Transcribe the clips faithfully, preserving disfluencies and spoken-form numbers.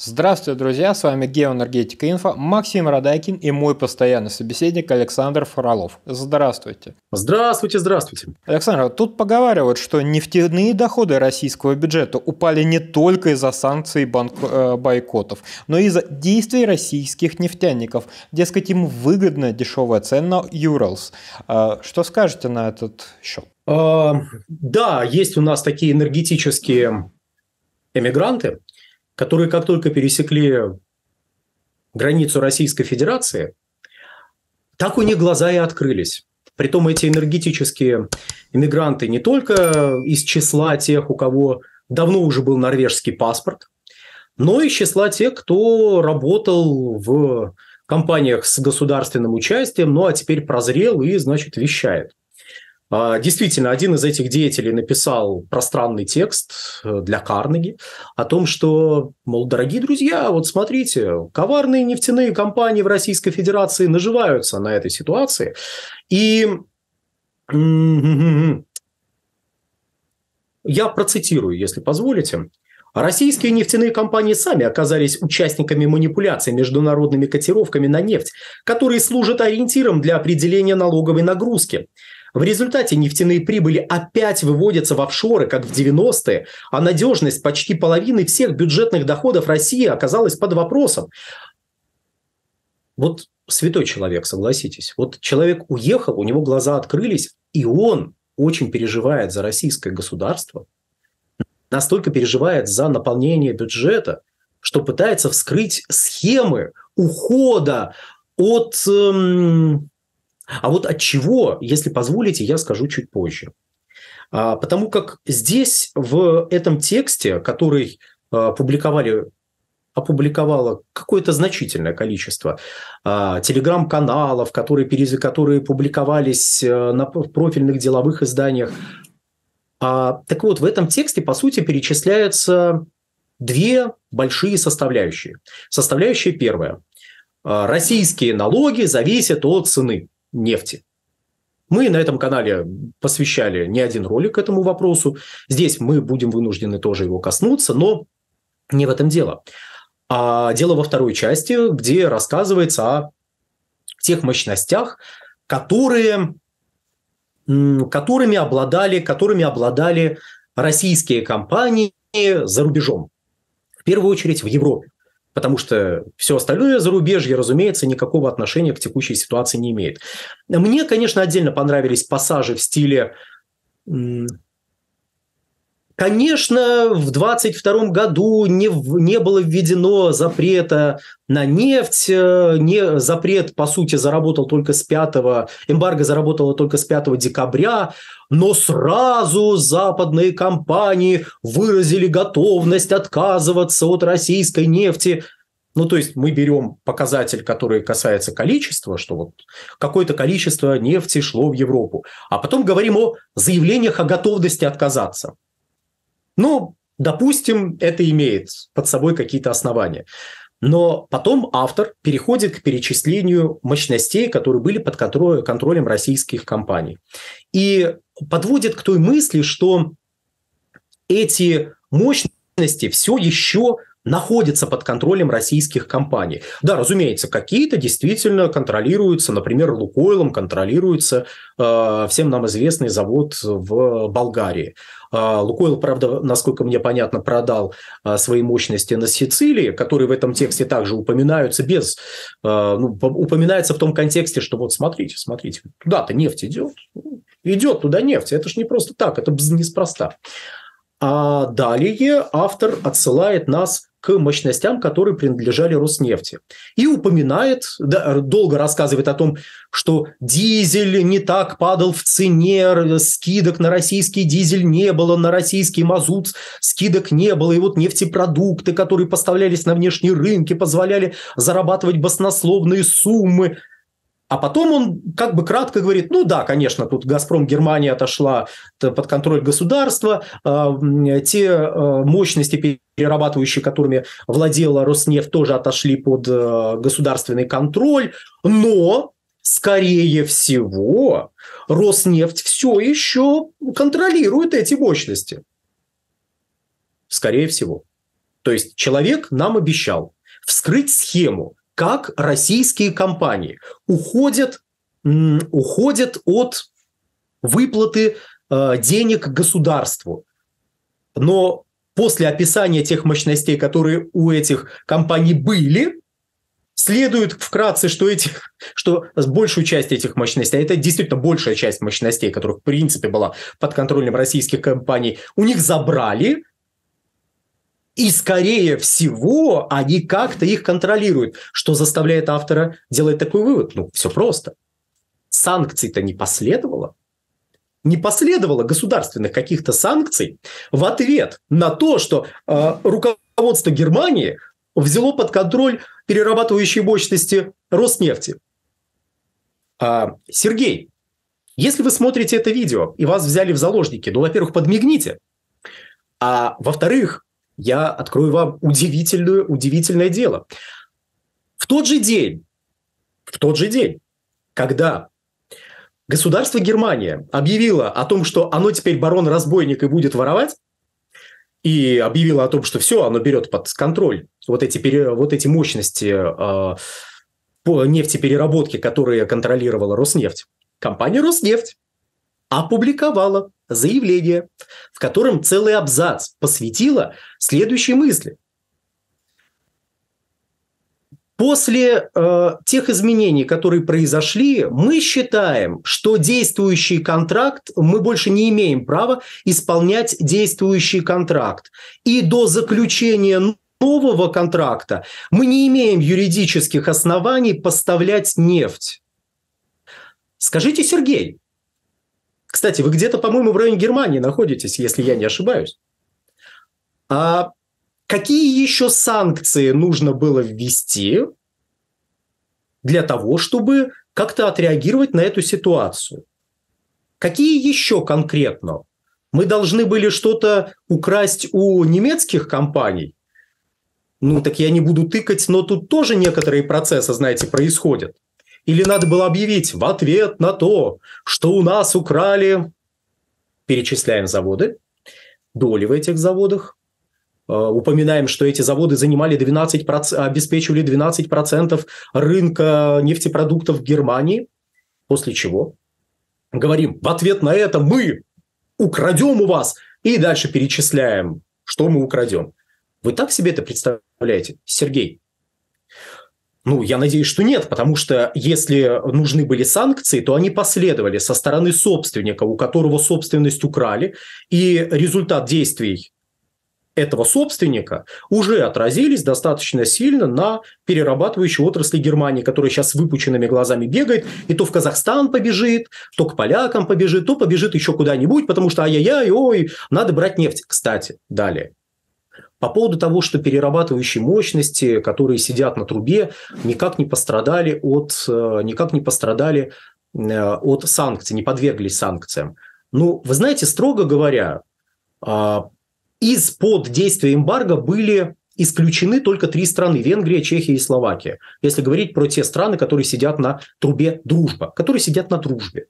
Здравствуйте, друзья! С вами Геоэнергетика Инфо, Максим Радайкин и мой постоянный собеседник Александр Фролов. Здравствуйте. Здравствуйте, здравствуйте. Александр, тут поговаривают, что нефтяные доходы российского бюджета упали не только из-за санкций и банк... э, бойкотов, но и из-за действий российских нефтяников. Дескать, им выгодна дешевая цена на Urals. Э, что скажете на этот счет? А, да, есть у нас такие энергетические эмигранты, которые как только пересекли границу Российской Федерации, так у них глаза и открылись. Притом эти энергетические иммигранты не только из числа тех, у кого давно уже был норвежский паспорт, но и из числа тех, кто работал в компаниях с государственным участием, ну а теперь прозрел и, значит, вещает. Действительно, один из этих деятелей написал пространный текст для Карнеги о том, что, мол, дорогие друзья, вот смотрите, коварные нефтяные компании в Российской Федерации наживаются на этой ситуации. И я процитирую, если позволите. Российские нефтяные компании сами оказались участниками манипуляций международными котировками на нефть, которые служат ориентиром для определения налоговой нагрузки. В результате нефтяные прибыли опять выводятся в офшоры, как в девяностые, а надежность почти половины всех бюджетных доходов России оказалась под вопросом. Вот святой человек, согласитесь. Вот человек уехал, у него глаза открылись, и он очень переживает за российское государство, настолько переживает за наполнение бюджета, что пытается вскрыть схемы ухода от... Эм, А вот от чего, если позволите, я скажу чуть позже. А, потому как здесь, в этом тексте, который а, публиковали, опубликовало какое-то значительное количество а, телеграм-каналов, которые, которые публиковались а, на профильных деловых изданиях. А, так вот, в этом тексте, по сути, перечисляются две большие составляющие. Составляющая первая. А, российские налоги зависят от цены нефти. Мы на этом канале посвящали не один ролик этому вопросу. Здесь мы будем вынуждены тоже его коснуться, но не в этом дело. А дело во второй части, где рассказывается о тех мощностях, которые, которыми обладали, которыми обладали российские компании за рубежом. В первую очередь в Европе. Потому что все остальное зарубежье, разумеется, никакого отношения к текущей ситуации не имеет. Мне, конечно, отдельно понравились пассажи в стиле... Конечно, в двадцать втором году не, не было введено запрета на нефть. Не, запрет, по сути, заработал только с пятого... Эмбарго заработало только с пятого декабря. Но сразу западные компании выразили готовность отказываться от российской нефти. Ну, то есть мы берем показатель, который касается количества, что вот какое-то количество нефти шло в Европу. А потом говорим о заявлениях о готовности отказаться. Ну, допустим, это имеет под собой какие-то основания. Но потом автор переходит к перечислению мощностей, которые были под контролем российских компаний. И подводит к той мысли, что эти мощности все еще находятся под контролем российских компаний. Да, разумеется, какие-то действительно контролируются, например, Лукойлом контролируется э, всем нам известный завод в Болгарии. Э, Лукойл, правда, насколько мне понятно, продал э, свои мощности на Сицилии, которые в этом тексте также упоминаются без... Э, ну, упоминается в том контексте, что вот смотрите, смотрите, туда-то нефть идет. Идет туда нефть, это ж не просто так, это неспроста. А далее автор отсылает нас к мощностям, которые принадлежали Роснефти. И упоминает, да, долго рассказывает о том, что дизель не так падал в цене, скидок на российский дизель не было, на российский мазут скидок не было. И вот нефтепродукты, которые поставлялись на внешние рынки, позволяли зарабатывать баснословные суммы. А потом он как бы кратко говорит, ну да, конечно, тут «Газпром» Германия отошла под контроль государства, те мощности, перерабатывающие, которыми владела Роснефть, тоже отошли под государственный контроль, но, скорее всего, Роснефть все еще контролирует эти мощности. Скорее всего. То есть человек нам обещал вскрыть схему, как российские компании уходят, м, уходят от выплаты э, денег государству. Но после описания тех мощностей, которые у этих компаний были, следует вкратце, что, эти, что большую часть этих мощностей, а это действительно большая часть мощностей, которых в принципе была под контролем российских компаний, у них забрали, и, скорее всего, они как-то их контролируют. Что заставляет автора делать такой вывод? Ну, все просто. Санкций-то не последовало. Не последовало государственных каких-то санкций в ответ на то, что э, руководство Германии взяло под контроль перерабатывающие мощности Роснефти. А, Сергей, если вы смотрите это видео и вас взяли в заложники, ну, во-первых, подмигните, а во-вторых, я открою вам удивительную, удивительное дело. В тот же день, в тот же день, когда государство Германия объявило о том, что оно теперь барон-разбойник и будет воровать, и объявило о том, что все, оно берет под контроль вот эти, вот эти мощности э, по нефтепереработки, которые контролировала Роснефть, компания Роснефть опубликовала заявление, в котором целый абзац посвятила следующей мысли. После э, тех изменений, которые произошли, мы считаем, что действующий контракт, мы больше не имеем права исполнять действующий контракт. И до заключения нового контракта мы не имеем юридических оснований поставлять нефть. Скажите, Сергей, кстати, вы где-то, по-моему, в районе Германии находитесь, если я не ошибаюсь. А какие еще санкции нужно было ввести для того, чтобы как-то отреагировать на эту ситуацию? Какие еще конкретно? Мы должны были что-то украсть у немецких компаний? Ну, так я не буду тыкать, но тут тоже некоторые процессы, знаете, происходят. Или надо было объявить в ответ на то, что у нас украли, перечисляем заводы, доли в этих заводах, упоминаем, что эти заводы занимали двенадцать процентов, обеспечивали двенадцать процентов рынка нефтепродуктов в Германии, после чего говорим, в ответ на это мы украдем у вас, и дальше перечисляем, что мы украдем. Вы так себе это представляете, Сергей? Ну, я надеюсь, что нет, потому что если нужны были санкции, то они последовали со стороны собственника, у которого собственность украли, и результат действий этого собственника уже отразились достаточно сильно на перерабатывающей отрасли Германии, которая сейчас с выпученными глазами бегает, и то в Казахстан побежит, то к полякам побежит, то побежит еще куда-нибудь, потому что ай-яй-яй, ой, надо брать нефть. Кстати, далее. По поводу того, что перерабатывающие мощности, которые сидят на трубе, никак не пострадали от, никак не пострадали от санкций, не подверглись санкциям. Ну, вы знаете, строго говоря, из-под действия эмбарго были исключены только три страны – Венгрия, Чехия и Словакия. Если говорить про те страны, которые сидят на трубе «Дружба», которые сидят на дружбе.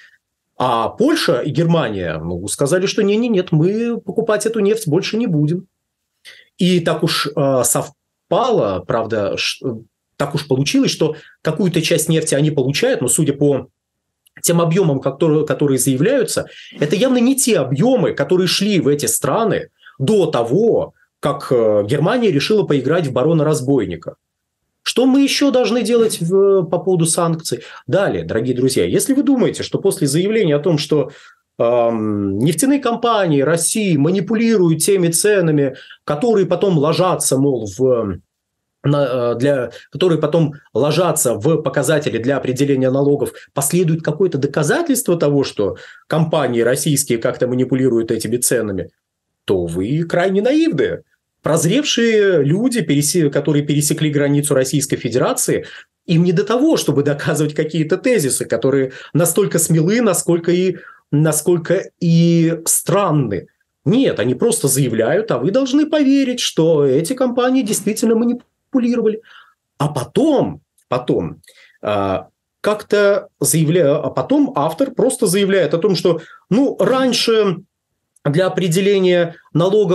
А Польша и Германия ну, сказали, что нет-нет-нет, мы покупать эту нефть больше не будем. И так уж э, совпало, правда, ш, так уж получилось, что какую-то часть нефти они получают, но судя по тем объемам, которые, которые заявляются, это явно не те объемы, которые шли в эти страны до того, как э, Германия решила поиграть в барона-разбойника. Что мы еще должны делать в, по поводу санкций? Далее, дорогие друзья, если вы думаете, что после заявления о том, что нефтяные компании России манипулируют теми ценами, которые потом ложатся, мол, в, для, которые потом ложатся в показатели для определения налогов, последует какое-то доказательство того, что компании российские как-то манипулируют этими ценами, то вы крайне наивные. Прозревшие люди, которые пересекли границу Российской Федерации, им не до того, чтобы доказывать какие-то тезисы, которые настолько смелы, насколько и насколько и странны. Нет, они просто заявляют, а вы должны поверить, что эти компании действительно манипулировали. А потом, потом а, как-то заявляю, а потом автор просто заявляет о том, что ну, раньше для определения налогов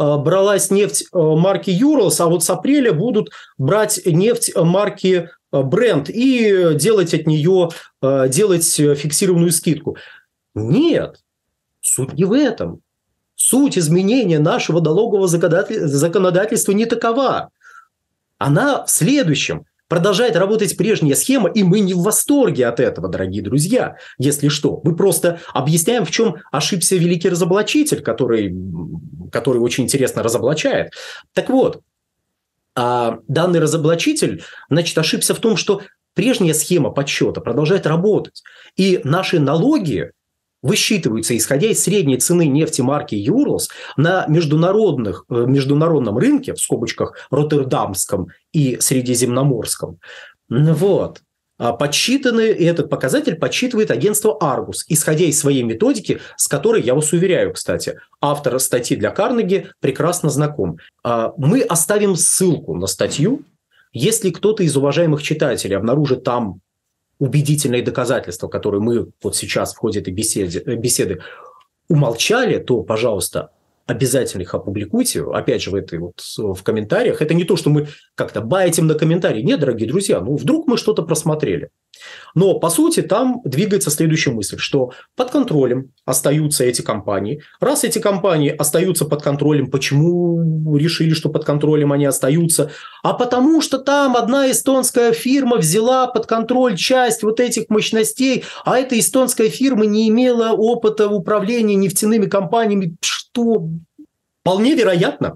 бралась нефть марки Urals, а вот с апреля будут брать нефть марки Brent и делать от нее, делать фиксированную скидку. Нет, суть не в этом. Суть изменения нашего налогового законодательства не такова. Она в следующем. Продолжает работать прежняя схема, и мы не в восторге от этого, дорогие друзья, если что. Мы просто объясняем, в чем ошибся великий разоблачитель, который, который очень интересно разоблачает. Так вот, данный разоблачитель, значит, ошибся в том, что прежняя схема подсчета продолжает работать, и наши налоги высчитываются, исходя из средней цены нефти марки Urals на международных, международном рынке, в скобочках Роттердамском и Средиземноморском. Вот. Подсчитаны, и этот показатель подсчитывает агентство Argus, исходя из своей методики, с которой, я вас уверяю, кстати, автор статьи для Карнеги прекрасно знаком. Мы оставим ссылку на статью. Если кто-то из уважаемых читателей обнаружит там убедительные доказательства, которые мы вот сейчас в ходе этой беседы, беседы умолчали, то, пожалуйста, обязательно их опубликуйте. Опять же, в этой вот в комментариях. Это не то, что мы как-то байтим на комментарии. Нет, дорогие друзья, ну вдруг мы что-то просмотрели. Но, по сути, там двигается следующая мысль, что под контролем остаются эти компании. Раз эти компании остаются под контролем, почему решили, что под контролем они остаются? А потому что там одна эстонская фирма взяла под контроль часть вот этих мощностей, а эта эстонская фирма не имела опыта управления нефтяными компаниями. Что вполне вероятно,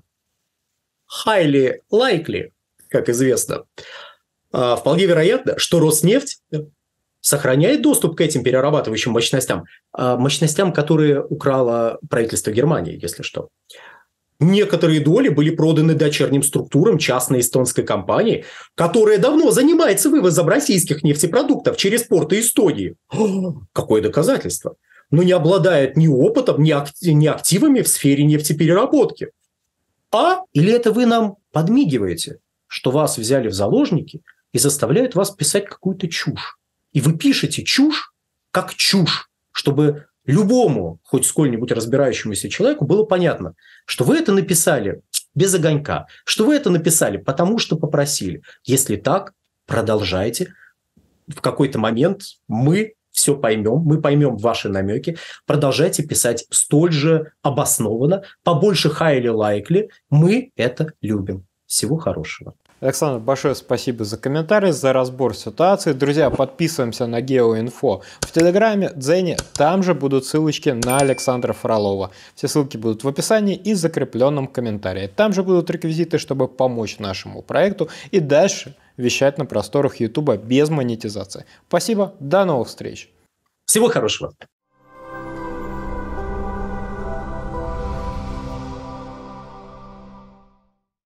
highly likely, как известно, вполне вероятно, что Роснефть сохраняет доступ к этим перерабатывающим мощностям, мощностям, которые украло правительство Германии, если что. Некоторые доли были проданы дочерним структурам частной эстонской компании, которая давно занимается вывозом российских нефтепродуктов через порты Эстонии. О, какое доказательство! Но не обладает ни опытом, ни активами в сфере нефтепереработки. А или это вы нам подмигиваете, что вас взяли в заложники и заставляют вас писать какую-то чушь. И вы пишете чушь как чушь, чтобы любому, хоть сколь-нибудь разбирающемуся человеку было понятно, что вы это написали без огонька, что вы это написали потому, что попросили. Если так, продолжайте. В какой-то момент мы все поймем, мы поймем ваши намеки. Продолжайте писать столь же обоснованно, побольше highly likely. Мы это любим. Всего хорошего. Александр, большое спасибо за комментарий, за разбор ситуации. Друзья, подписываемся на Геоинфо в Телеграме, Дзене. Там же будут ссылочки на Александра Фролова. Все ссылки будут в описании и закрепленном комментарии. Там же будут реквизиты, чтобы помочь нашему проекту и дальше вещать на просторах Ютуба без монетизации. Спасибо, до новых встреч. Всего хорошего.